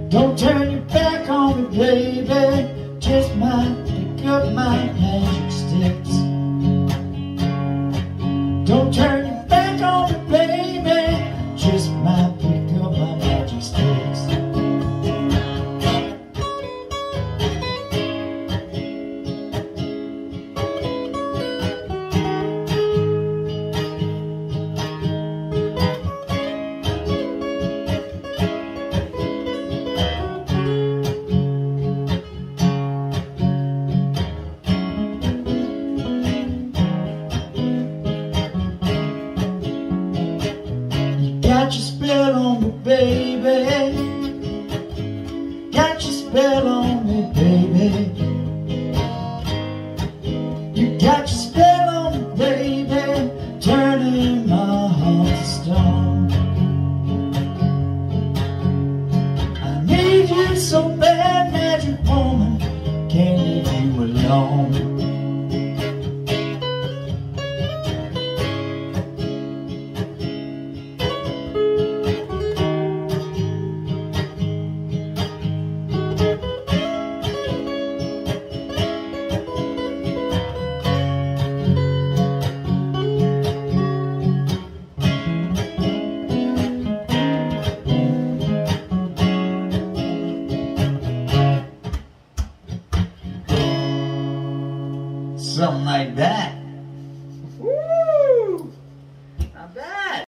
Don't turn your back on me, baby. Just might pick up my magic sticks. Don't turn your back on me, baby. Just might pick up my magic sticks. Got your spell on me, baby. Got your spell on me, baby. You got your spell on me, baby, turning my heart to stone. I need you so bad, magic woman, can't leave you alone. Something like that.